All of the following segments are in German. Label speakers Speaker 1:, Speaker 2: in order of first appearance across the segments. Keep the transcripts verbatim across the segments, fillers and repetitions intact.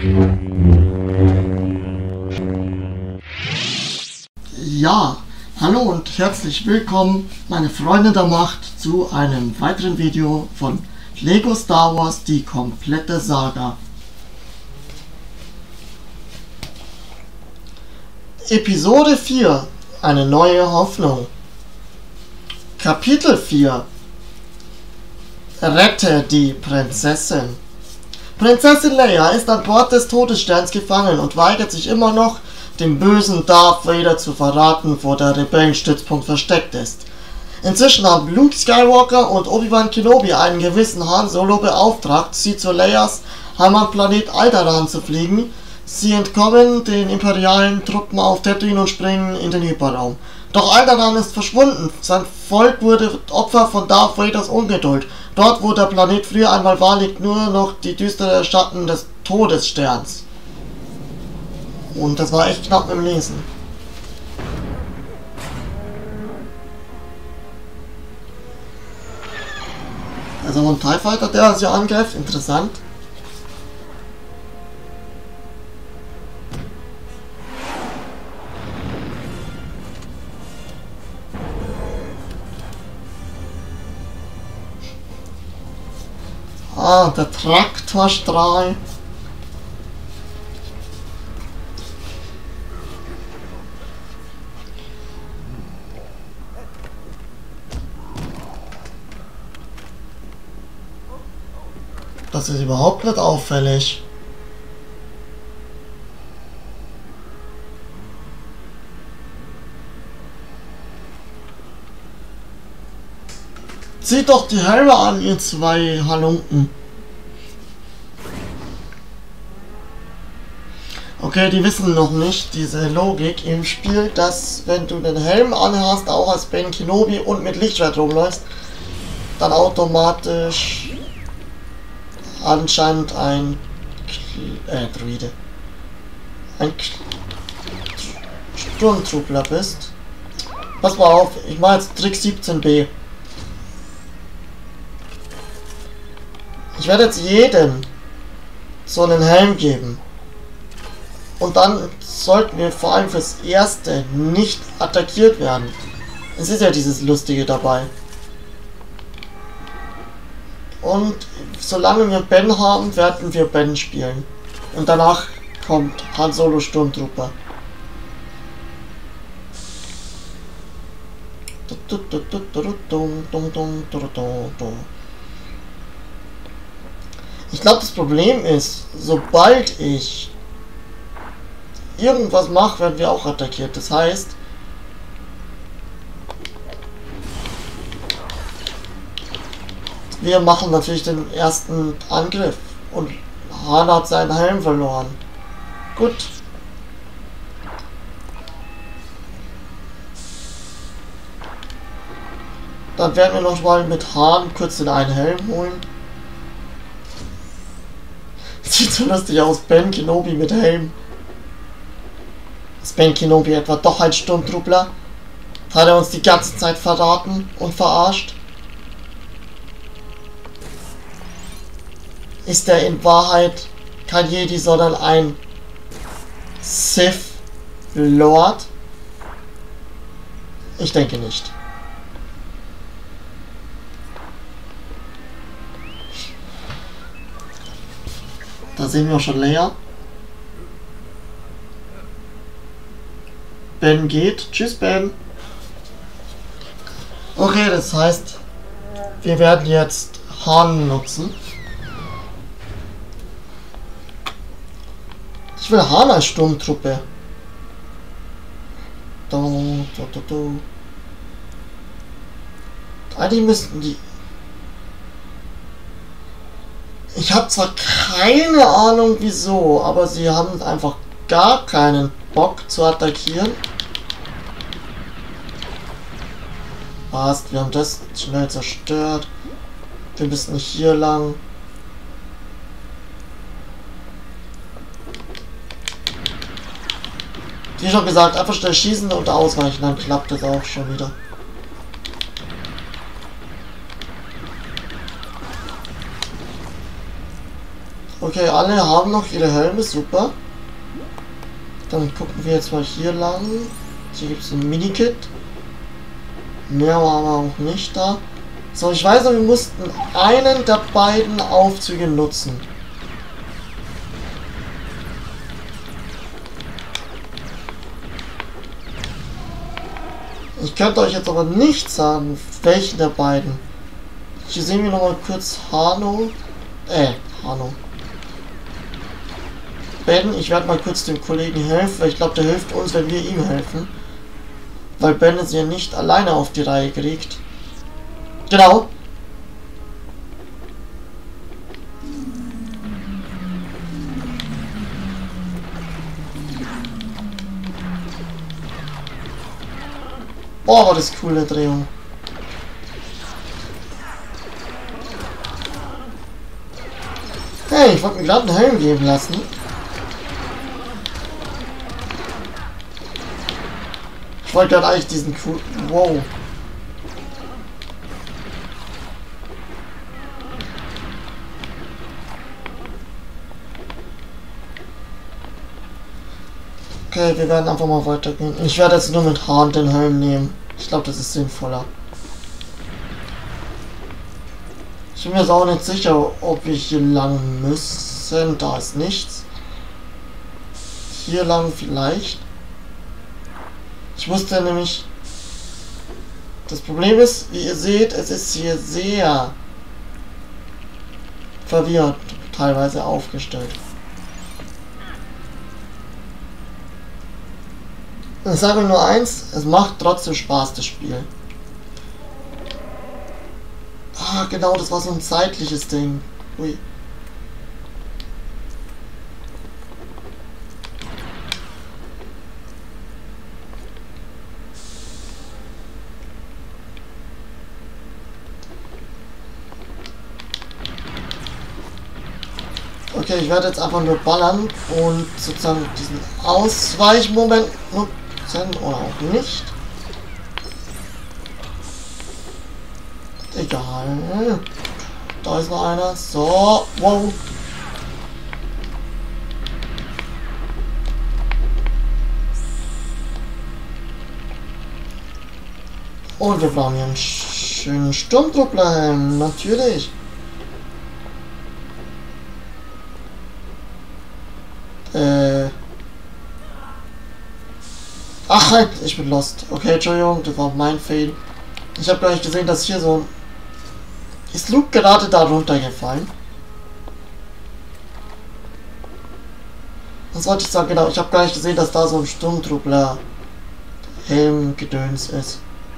Speaker 1: Ja, hallo und herzlich willkommen, meine Freunde der Macht, zu einem weiteren Video von Lego Star Wars, die komplette Saga. Episode vier, eine neue Hoffnung. Kapitel vier. Rette die Prinzessin. Prinzessin Leia ist an Bord des Todessterns gefangen und weigert sich immer noch, dem bösen Darth Vader zu verraten, wo der Rebellenstützpunkt versteckt ist. Inzwischen haben Luke Skywalker und Obi-Wan Kenobi einen gewissen Han Solo beauftragt, sie zu Leias Heimatplanet Alderaan zu fliegen. Sie entkommen den imperialen Truppen auf Tatooine und springen in den Hyperraum. Doch Alderaan ist verschwunden. Sein Volk wurde Opfer von Darth Vaders Ungeduld. Dort, wo der Planet früher einmal war, liegt nur noch die düstere Schatten des Todessterns. Und das war echt knapp im Lesen. Also ein TIE Fighter, der uns ja angreift, interessant. Ah, der Traktorstrahl. Das ist überhaupt nicht auffällig. Zieht doch die Helme an, ihr zwei Halunken. Okay, die wissen noch nicht diese Logik im Spiel, dass wenn du den Helm anhast, auch als Ben Kenobi und mit Lichtschwert rumläufst, dann automatisch anscheinend ein äh, Druide. Ein Sturmtruppler bist. Pass mal auf, ich mache jetzt Trick siebzehn b. Ich werde jetzt jedem so einen Helm geben. Und dann sollten wir vor allem fürs Erste nicht attackiert werden. Es ist ja dieses Lustige dabei. Und solange wir Ben haben, werden wir Ben spielen. Und danach kommt Han Solo Sturmtrooper. Ich glaube, das Problem ist, sobald ich irgendwas mache, werden wir auch attackiert. Das heißt, wir machen natürlich den ersten Angriff und Han hat seinen Helm verloren. Gut. Dann werden wir noch mal mit Han kurz den einen Helm holen. Sieht so lustig aus, Ben Kenobi mit Helm. Ist Ben Kenobi etwa doch ein Sturmtruppler? Hat er uns die ganze Zeit verraten und verarscht? Ist er in Wahrheit kein Jedi, sondern ein Sith Lord? Ich denke nicht. Da sehen wir schon Leia. Ben geht. Tschüss, Ben. Okay, das heißt, wir werden jetzt Han nutzen. Ich will Han als Sturmtruppe. Do, do, do, do. Eigentlich müssten die... Ich habe zwar keine Ahnung wieso, aber sie haben einfach gar keinen Bock zu attackieren. Passt, wir haben das schnell zerstört. Wir müssen hier lang. Wie schon gesagt, einfach schnell schießen und ausweichen, dann klappt das auch schon wieder. Okay, alle haben noch ihre Helme, super. Dann gucken wir jetzt mal hier lang. Hier gibt es ein Minikit. Mehr war aber auch nicht da. So, ich weiß noch, wir mussten einen der beiden Aufzüge nutzen. Ich könnte euch jetzt aber nicht sagen, welchen der beiden. Hier sehen wir noch mal kurz Hano. Äh, Hano. Ben, ich werde mal kurz dem Kollegen helfen, weil ich glaube, der hilft uns, wenn wir ihm helfen. Weil Ben es ja nicht alleine auf die Reihe kriegt. Genau. Boah, war das coole Drehung. Hey, ich wollte mir gerade einen Helm geben lassen. Ich wollte gerade eigentlich diesen cool. Wow. Okay, wir werden einfach mal weitergehen. Ich werde jetzt nur mit Hahn den Helm nehmen. Ich glaube, das ist sinnvoller. Ich bin mir jetzt auch nicht sicher, ob wir hier lang müssen. Da ist nichts. Hier lang vielleicht. Ich musste nämlich... Das Problem ist, wie ihr seht, es ist hier sehr verwirrt teilweise aufgestellt. Ich sage nur eins, es macht trotzdem Spaß, das Spiel. Ah, genau, das war so ein zeitliches Ding. Ui. Okay, ich werde jetzt einfach nur ballern und sozusagen diesen Ausweichmoment nutzen oder auch nicht. Egal. Da ist noch einer. So, wow. Und wir brauchen hier einen schönen Sturmtrupplerhelm, natürlich. Äh. Ach halt, ich bin lost. Okay, Entschuldigung, das war mein Fail. Ich habe gar nicht gesehen, dass hier so ein... Ist Luke gerade da runtergefallen? Was wollte ich sagen? Genau, ich habe gar nicht gesehen, dass da so ein Sturmtruppler Helmgedöns ist.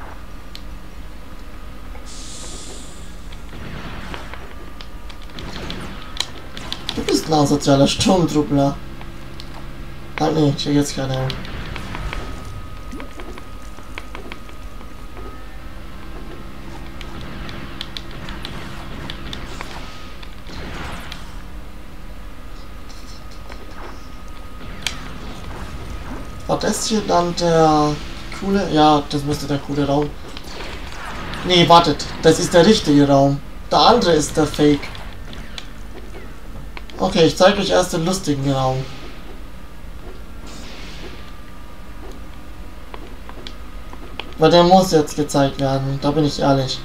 Speaker 1: Du bist ein asozialer Sturmtruppler. Ah ne, ich will jetzt keine Helm. War das hier dann der coole? Ja, das müsste der coole Raum. Nee, wartet. Das ist der richtige Raum. Der andere ist der Fake. Okay, ich zeige euch erst den lustigen Raum. Weil der muss jetzt gezeigt werden. Da bin ich ehrlich.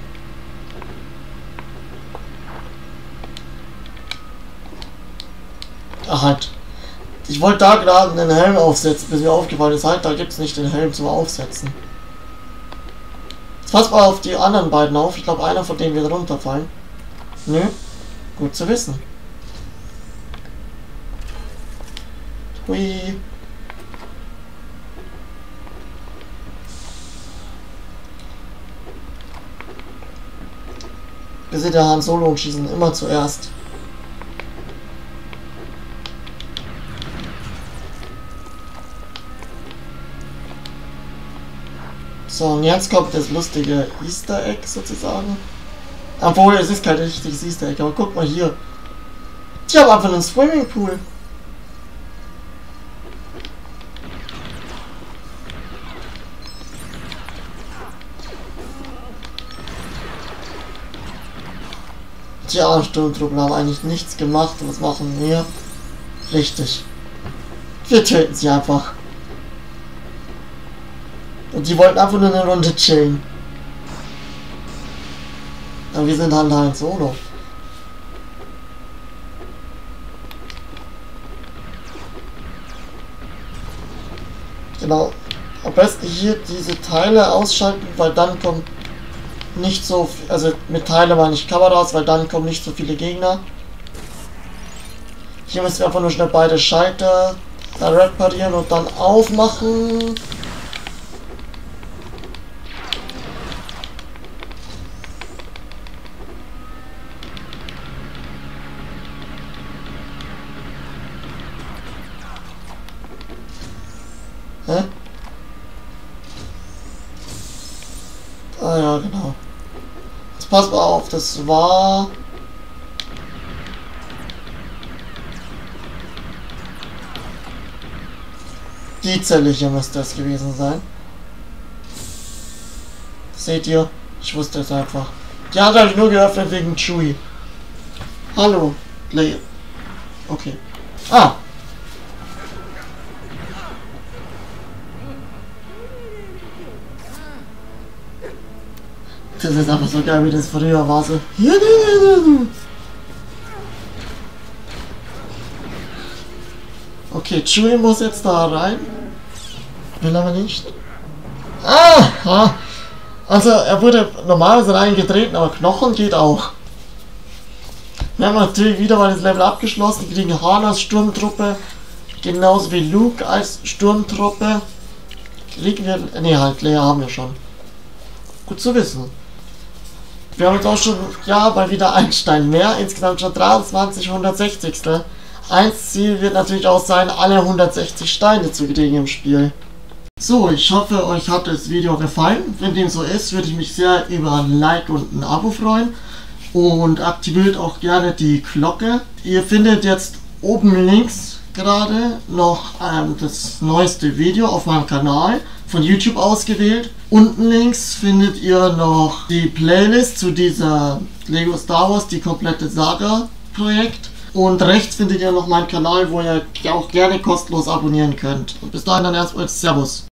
Speaker 1: Ach halt. Ich wollte da gerade den Helm aufsetzen, bis mir aufgefallen ist, halt, da gibt es nicht den Helm zum Aufsetzen. Jetzt passt mal auf die anderen beiden auf. Ich glaube, einer von denen wird runterfallen. Nö. Gut zu wissen. Hui. Wir sind der Han Solo und schießen immer zuerst. So, und jetzt kommt das lustige Easter Egg sozusagen. Obwohl, es ist kein richtiges Easter Egg, aber guck mal hier. Ich habe einfach einen Swimmingpool. Die armen Sturmtruppen haben eigentlich nichts gemacht. Was machen wir? Richtig. Wir töten sie einfach. Und die wollten einfach nur eine Runde chillen. Aber wir sind halt halt solo. Genau. Am besten hier diese Teile ausschalten, weil dann kommt nicht so viel, also mit Teile meine ich Kameras, weil dann kommen nicht so viele Gegner. Hier müssen wir einfach nur schnell beide Schalter da reparieren und dann aufmachen. Hä? Ah ja, genau. Jetzt passt mal auf, das war... Die Zelle hier müsste es gewesen sein. Seht ihr? Ich wusste es einfach. Die hat halt nur geöffnet wegen Chewie. Hallo, Leia. Okay. Ah! Das ist einfach so geil, wie das früher war. So. Okay, Chewie muss jetzt da rein. Will aber nicht. Ah! Also, er wurde normalerweise reingetreten, aber Knochen geht auch. Wir haben natürlich wieder mal das Level abgeschlossen. Wir kriegen Han als Sturmtruppe. Genauso wie Luke als Sturmtruppe. Kriegen wir. Ne, halt, Leia haben wir schon. Gut zu wissen. Wir haben jetzt auch schon, ja, mal wieder ein Stein mehr. Insgesamt schon dreiundzwanzig hundertsechzig. Eins Ziel wird natürlich auch sein, alle hundertsechzig Steine zu kriegen im Spiel. So, ich hoffe, euch hat das Video gefallen. Wenn dem so ist, würde ich mich sehr über ein Like und ein Abo freuen. Und aktiviert auch gerne die Glocke. Ihr findet jetzt oben links gerade noch ähm, das neueste Video auf meinem Kanal, von YouTube ausgewählt. Unten links findet ihr noch die Playlist zu dieser Lego Star Wars, die komplette Saga-Projekt. Und rechts findet ihr noch meinen Kanal, wo ihr auch gerne kostenlos abonnieren könnt. Und bis dahin dann erstmal Servus.